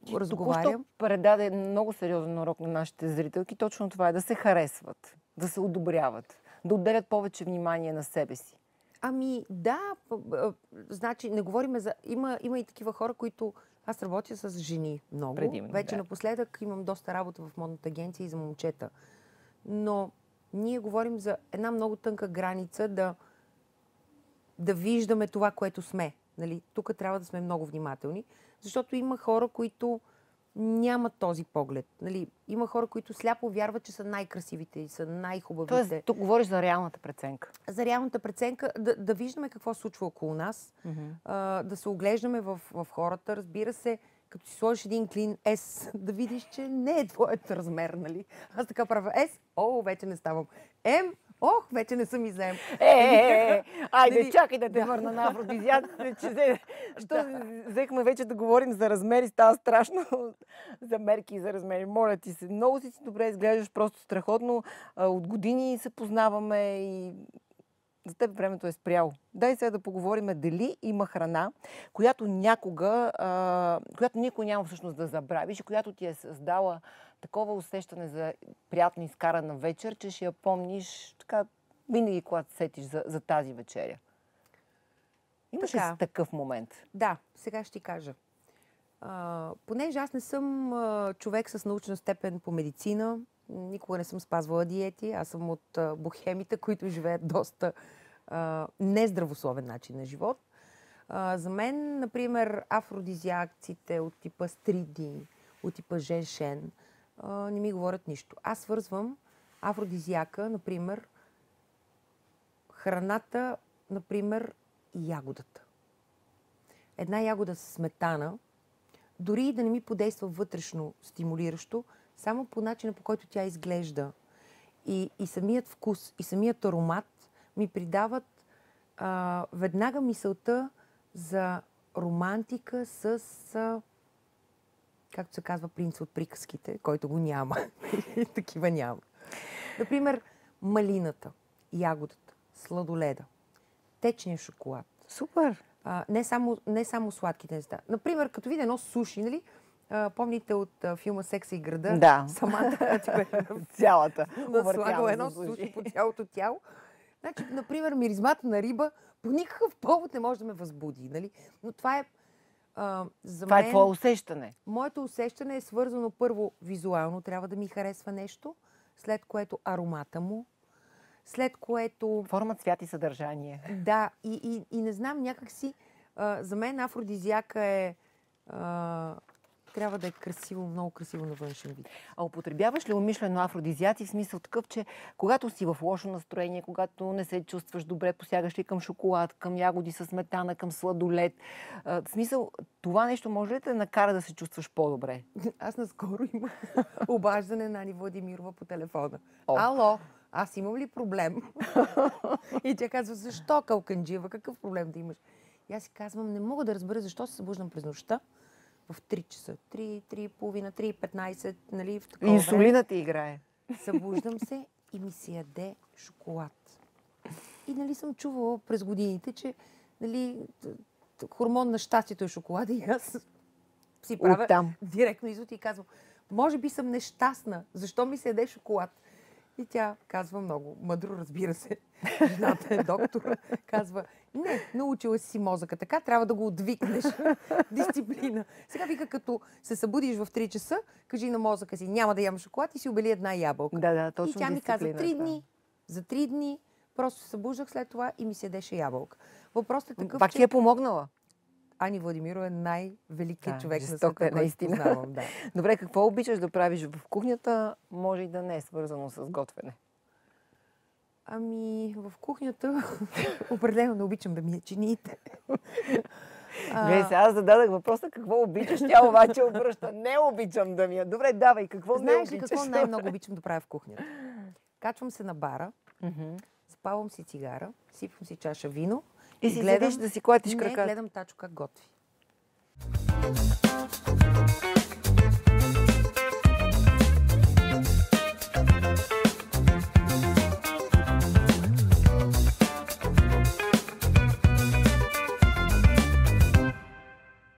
разговарям. Току-що предаде много сериозен урок на нашите зрителки. Точно това е да се харесват, да се одобряват, да отделят повече внимание на себе си. Ами да, значи не говорим за... Има и такива хора, които... Аз работя с жени много. Предимно, вече да. напоследък имам доста работа в модната агенция и за момчета. Но ние говорим за една много тънка граница да виждаме това, което сме. Нали? Тук трябва да сме много внимателни, защото има хора, които нямат този поглед. Нали? Има хора, които сляпо вярват, че са най-красивите и са най-хубавите. Тоест, тук говориш за реалната преценка. За реалната преценка, да виждаме какво се случва около нас, да се оглеждаме в хората. Разбира се, като си сложиш един клин S, да видиш, че не е твоят размер, нали? Аз така правя S, вече не ставам. М, вече не съм и за М. Айде, чакай да те върна на афродизиаците, че взехме вече да говорим за размери, става страшно за мерки и за размери. Моля ти се, много си добре изглеждаш, просто страхотно. От години се познаваме и за теб времето е спряло. Дай сега да поговорим дали има храна, която някога, която никой няма всъщност да забравиш и която ти е създала такова усещане за приятно изкарана вечер, че ще я помниш така винаги, когато сетиш за тази вечеря. Имаш ли такъв момент? Да, сега ще ти кажа. Понеже аз не съм човек с научна степен по медицина, никога не съм спазвала диети, аз съм от бохемите, които живеят доста нездравословен начин на живот. За мен, например, афродизиакците от типа стриди, от типа женшен, не ми говорят нищо. Аз свързвам афродизиака, например, храната, например, ягодата. Една ягода с сметана, дори и да не ми подейства вътрешно стимулиращо, само по начина, по който тя изглежда и самият вкус, и самият аромат ми придават веднага мисълта за романтика с, както се казва, принц от приказките, който го няма. Такива няма. Например, малината, ягодата, сладоледа, течния шоколад. Супер! Не само сладките неща. Например, като видя едно суши, нали? Помните от филма "Секса и града"? Да. Самата цялата. Наслагала едно суши по цялото тяло. Значи, например, миризмата на риба по никакъв повод не може да ме възбуди. Нали? Но това е за това мен... е твое усещане. Моето усещане е свързано първо визуално, трябва да ми харесва нещо, след което аромата му, след което... Форма, цвят и съдържание. Да, и не знам, някакси за мен афродизиака е... трябва да е красиво, много красиво на външен вид. А употребяваш ли умишлено афродизиаци в смисъл такъв, че когато си в лошо настроение, когато не се чувстваш добре, посягаш ли към шоколад, към ягоди със сметана, към сладолед? В смисъл, това нещо може ли да те накара да се чувстваш по-добре? Аз наскоро имах обаждане на Ани Владимирова по телефона. Ало, аз имам ли проблем? И тя казва, защо, Калканджиева, какъв проблем да имаш? И аз си казвам, не мога да разбера защо се събуждам през нощта в 3 часа. 3:30, 3:15, нали, в такова инсулинът ти играе. Събуждам се и ми се яде шоколад. И нали съм чувала през годините, че нали, хормон на щастието е шоколада и аз си правя директно извод и казвам, може би съм нещастна, защо ми се яде шоколад? И тя казва много мъдро, разбира се. Жената е доктор. Казва, не, научила си мозъка така, трябва да го отвикнеш. Дисциплина. Сега вика, като се събудиш в 3 часа, кажи на мозъка си, няма да ям шоколад и си обели една ябълка. Да, точно. И тя ми каза, 3 дни. За 3 дни просто се събуждах след това и ми се ядеше ябълка. Въпросът е такъв, пак ти е помогнала? Ани Владимирова е най-великият човек на света, който познавам. Да. Добре, какво обичаш да правиш в кухнята? Може и да не е свързано с готвене. Ами, в кухнята определено не обичам да ми я чините. Сега аз зададах въпроса какво обичаш, тя обаче обръща. Не обичам да ми я. Добре, давай, какво не обичаш? Знаеш ли какво най-много обичам да правя в кухнята? Качвам се на бара, спалвам си цигара, сипвам си чаша вино и си гледаш да си клатиш крака. Не, гледам Тачо как готви.